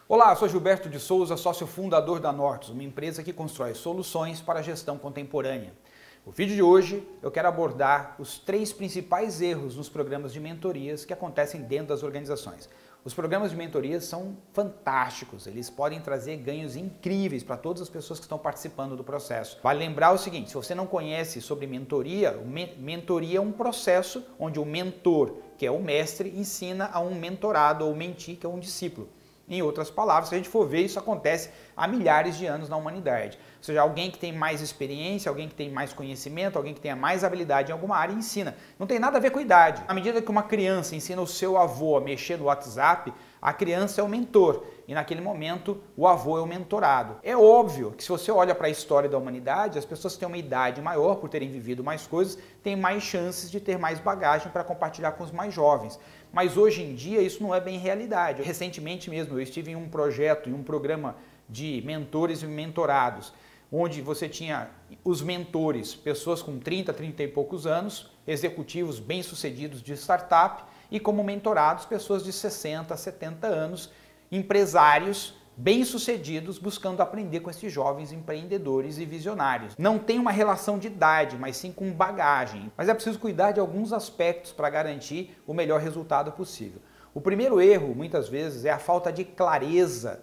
Olá, eu sou Gilberto de Souza, sócio fundador da Nortus, uma empresa que constrói soluções para a gestão contemporânea. No vídeo de hoje eu quero abordar os 3 principais erros nos programas de mentorias que acontecem dentro das organizações. Os programas de mentorias são fantásticos, eles podem trazer ganhos incríveis para todas as pessoas que estão participando do processo. Vale lembrar o seguinte, se você não conhece sobre mentoria, mentoria é um processo onde o mentor, que é o mestre, ensina a um mentorado ou mentee, que é um discípulo. Em outras palavras, se a gente for ver, isso acontece há milhares de anos na humanidade. Ou seja, alguém que tem mais experiência, alguém que tem mais conhecimento, alguém que tenha mais habilidade em alguma área ensina. Não tem nada a ver com idade. À medida que uma criança ensina o seu avô a mexer no WhatsApp, a criança é o mentor e naquele momento o avô é o mentorado. É óbvio que se você olha para a história da humanidade, as pessoas que têm uma idade maior, por terem vivido mais coisas, têm mais chances de ter mais bagagem para compartilhar com os mais jovens. Mas hoje em dia isso não é bem realidade. Recentemente mesmo eu estive em um projeto, em um programa de mentores e mentorados, onde você tinha os mentores, pessoas com 30 e poucos anos, executivos bem-sucedidos de startup, e como mentorados, pessoas de 60, 70 anos, empresários bem-sucedidos buscando aprender com esses jovens empreendedores e visionários. Não tem uma relação de idade, mas sim com bagagem. Mas é preciso cuidar de alguns aspectos para garantir o melhor resultado possível. O primeiro erro, muitas vezes, é a falta de clareza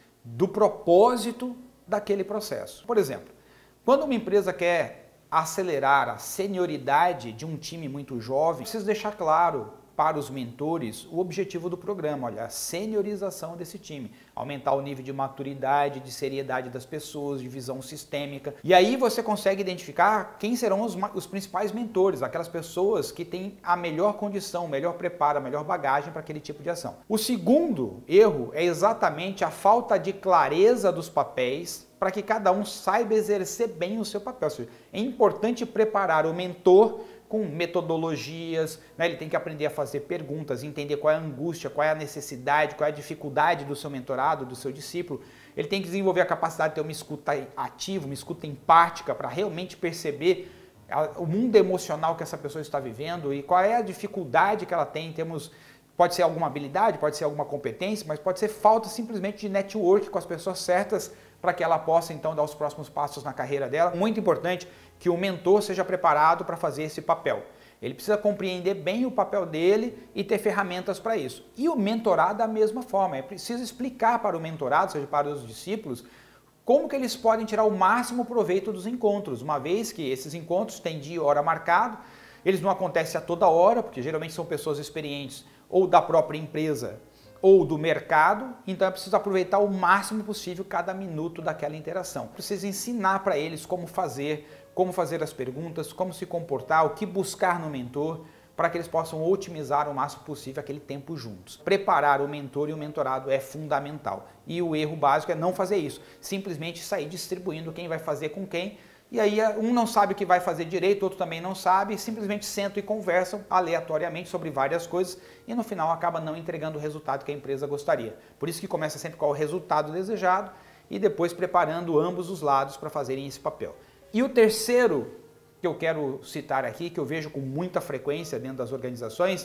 do propósito daquele processo. Por exemplo, quando uma empresa quer acelerar a senioridade de um time muito jovem, precisa deixar claro para os mentores o objetivo do programa, olha, a seniorização desse time, aumentar o nível de maturidade, de seriedade das pessoas, de visão sistêmica. E aí você consegue identificar quem serão os principais mentores, aquelas pessoas que têm a melhor condição, o melhor preparo, a melhor bagagem para aquele tipo de ação. O segundo erro é exatamente a falta de clareza dos papéis para que cada um saiba exercer bem o seu papel. Ou seja, é importante preparar o mentor com metodologias, né? Ele tem que aprender a fazer perguntas, entender qual é a angústia, qual é a necessidade, qual é a dificuldade do seu mentorado, do seu discípulo. Ele tem que desenvolver a capacidade de ter uma escuta ativa, uma escuta empática para realmente perceber o mundo emocional que essa pessoa está vivendo e qual é a dificuldade que ela tem em termos. Pode ser alguma habilidade, pode ser alguma competência, mas pode ser falta simplesmente de network com as pessoas certas para que ela possa então dar os próximos passos na carreira dela. Muito importante que o mentor seja preparado para fazer esse papel. Ele precisa compreender bem o papel dele e ter ferramentas para isso. E o mentorado da mesma forma, é preciso explicar para o mentorado, ou seja, para os discípulos, como que eles podem tirar o máximo proveito dos encontros, uma vez que esses encontros têm dia e hora marcado, eles não acontecem a toda hora, porque geralmente são pessoas experientes ou da própria empresa ou do mercado, então é preciso aproveitar o máximo possível cada minuto daquela interação. Precisa ensinar para eles como fazer as perguntas, como se comportar, o que buscar no mentor, para que eles possam otimizar o máximo possível aquele tempo juntos. Preparar o mentor e o mentorado é fundamental. E o erro básico é não fazer isso, simplesmente sair distribuindo quem vai fazer com quem, e aí um não sabe o que vai fazer direito, outro também não sabe, simplesmente sentam e conversam aleatoriamente sobre várias coisas e no final acaba não entregando o resultado que a empresa gostaria. Por isso que começa sempre com o resultado desejado e depois preparando ambos os lados para fazerem esse papel. E o terceiro que eu quero citar aqui, que eu vejo com muita frequência dentro das organizações,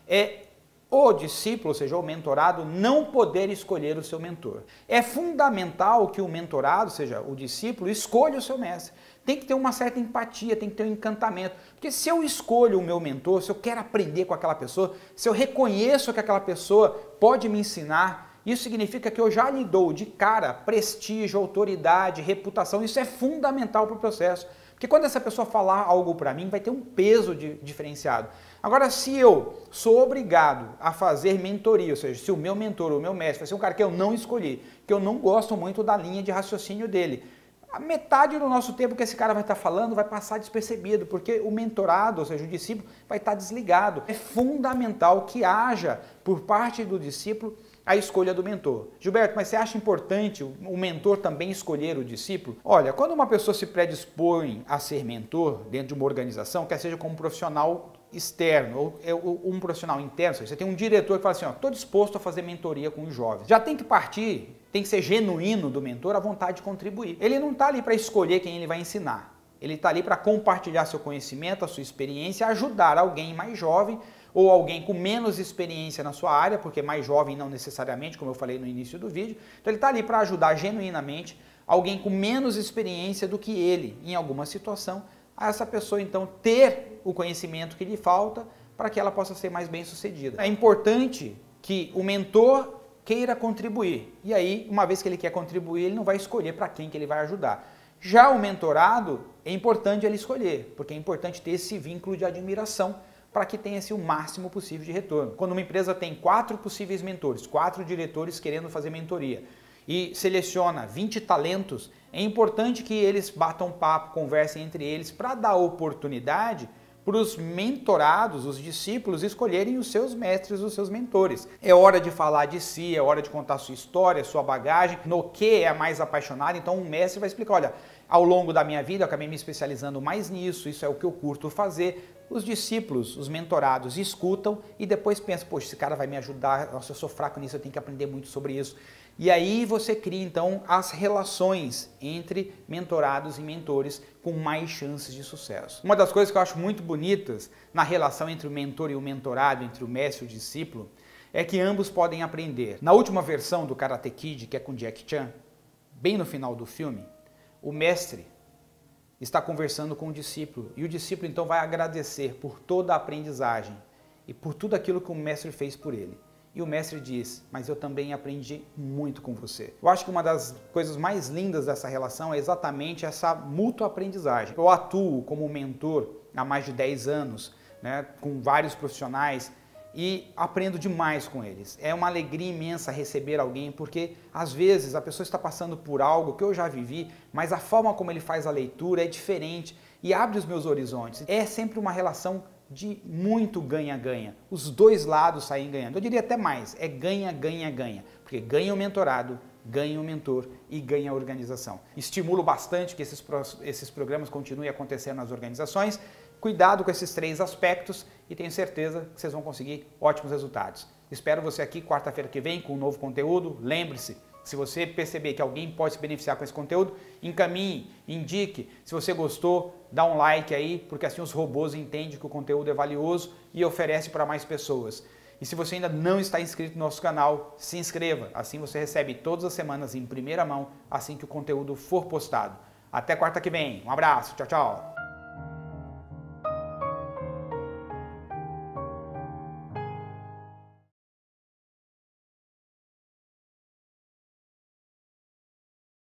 é o discípulo, ou seja, o mentorado, não poder escolher o seu mentor. É fundamental que o mentorado, ou seja, o discípulo, escolha o seu mestre. Tem que ter uma certa empatia, tem que ter um encantamento. Porque se eu escolho o meu mentor, se eu quero aprender com aquela pessoa, se eu reconheço que aquela pessoa pode me ensinar, isso significa que eu já lhe dou de cara prestígio, autoridade, reputação. Isso é fundamental para o processo. Porque quando essa pessoa falar algo para mim, vai ter um peso diferenciado. Agora, se eu sou obrigado a fazer mentoria, ou seja, se o meu mentor, o meu mestre, vai ser um cara que eu não escolhi, que eu não gosto muito da linha de raciocínio dele, a metade do nosso tempo que esse cara vai estar falando vai passar despercebido, porque o mentorado, ou seja, o discípulo, vai estar desligado. É fundamental que haja, por parte do discípulo, a escolha do mentor. Gilberto, mas você acha importante o mentor também escolher o discípulo? Olha, quando uma pessoa se predispõe a ser mentor dentro de uma organização, quer seja como um profissional externo ou um profissional interno, você tem um diretor que fala assim, estou disposto a fazer mentoria com os jovens. Já tem que partir, tem que ser genuíno do mentor a vontade de contribuir. Ele não está ali para escolher quem ele vai ensinar. Ele está ali para compartilhar seu conhecimento, a sua experiência, ajudar alguém mais jovem ou alguém com menos experiência na sua área, porque mais jovem não necessariamente, como eu falei no início do vídeo. Então ele está ali para ajudar genuinamente alguém com menos experiência do que ele em alguma situação, a essa pessoa então ter o conhecimento que lhe falta para que ela possa ser mais bem sucedida. É importante que o mentor queira contribuir, e aí, uma vez que ele quer contribuir, ele não vai escolher para quem que ele vai ajudar. Já o mentorado, é importante ele escolher, porque é importante ter esse vínculo de admiração para que tenha o máximo possível de retorno. Quando uma empresa tem 4 possíveis mentores, 4 diretores querendo fazer mentoria, e seleciona 20 talentos, é importante que eles batam papo, conversem entre eles para dar oportunidade para os mentorados, os discípulos, escolherem os seus mestres, os seus mentores. É hora de falar de si, é hora de contar sua história, sua bagagem, no que é mais apaixonado. Então um mestre vai explicar, olha, ao longo da minha vida eu acabei me especializando mais nisso, isso é o que eu curto fazer. Os discípulos, os mentorados, escutam e depois pensam, poxa, esse cara vai me ajudar, nossa, eu sou fraco nisso, eu tenho que aprender muito sobre isso. E aí você cria então as relações entre mentorados e mentores com mais chances de sucesso. Uma das coisas que eu acho muito bonitas na relação entre o mentor e o mentorado, entre o mestre e o discípulo, é que ambos podem aprender. Na última versão do Karate Kid, que é com Jackie Chan, bem no final do filme, o mestre está conversando com o discípulo e o discípulo então vai agradecer por toda a aprendizagem e por tudo aquilo que o mestre fez por ele. E o mestre diz, mas eu também aprendi muito com você. Eu acho que uma das coisas mais lindas dessa relação é exatamente essa mútua aprendizagem. Eu atuo como mentor há mais de 10 anos, né, com vários profissionais, e aprendo demais com eles. É uma alegria imensa receber alguém, porque às vezes a pessoa está passando por algo que eu já vivi, mas a forma como ele faz a leitura é diferente e abre os meus horizontes. É sempre uma relação de muito ganha-ganha. Os dois lados saem ganhando. Eu diria até mais, é ganha-ganha-ganha. Porque ganha o mentorado, ganha o mentor e ganha a organização. Estimulo bastante que esses programas continuem acontecendo nas organizações. Cuidado com esses 3 aspectos e tenho certeza que vocês vão conseguir ótimos resultados. Espero você aqui quarta-feira que vem com um novo conteúdo. Lembre-se, se você perceber que alguém pode se beneficiar com esse conteúdo, encaminhe, indique. Se você gostou, dá um like aí, porque assim os robôs entendem que o conteúdo é valioso e oferece para mais pessoas. E se você ainda não está inscrito no nosso canal, se inscreva. Assim você recebe todas as semanas em primeira mão, assim que o conteúdo for postado. Até quarta que vem. Um abraço. Tchau, tchau.